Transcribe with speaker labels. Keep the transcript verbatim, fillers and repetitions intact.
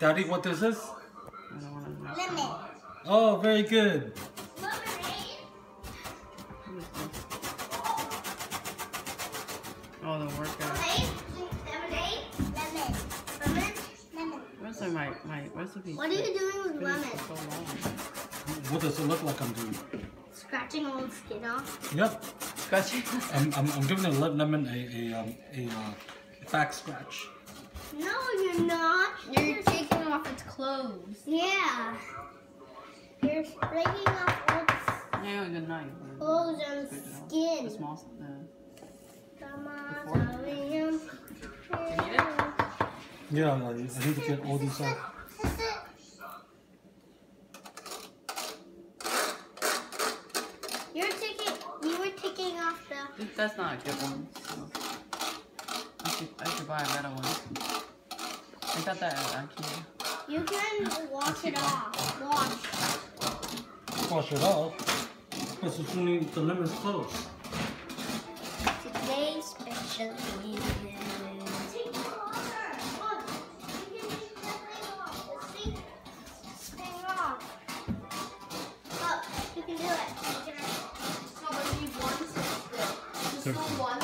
Speaker 1: Daddy, what is this?
Speaker 2: I don't want to know.
Speaker 3: Lemon.
Speaker 1: Oh, very good.
Speaker 2: Oh, the workout.
Speaker 3: Lemon. Lemon. Lemon.
Speaker 2: Where's my, my recipe?
Speaker 3: What are you doing with lemon?
Speaker 2: So long.
Speaker 1: What does it look like I'm doing?
Speaker 3: Scratching all the skin off.
Speaker 1: Yep.
Speaker 2: Scratching.
Speaker 1: I'm, I'm, I'm giving the lemon a, a, um, a uh, back scratch.
Speaker 3: No, you're not.
Speaker 4: You're taking off its clothes.
Speaker 3: Yeah. You're breaking off all the
Speaker 2: Yeah, good night.
Speaker 3: clothes and
Speaker 2: The
Speaker 3: skin.
Speaker 2: small. Uh,
Speaker 3: Come
Speaker 2: fork?
Speaker 3: on, William.
Speaker 1: Yeah, I, I need to get all these off.
Speaker 3: You're taking. You were taking off the.
Speaker 2: that's not a good one. So. I should, I should buy a better one. I got that at IKEA.
Speaker 3: You can wash it off. Wash.
Speaker 1: Wash it off. This is only the lemon's close.
Speaker 3: Today's special is.
Speaker 4: No, but you want to. Just
Speaker 1: Careful.
Speaker 4: one.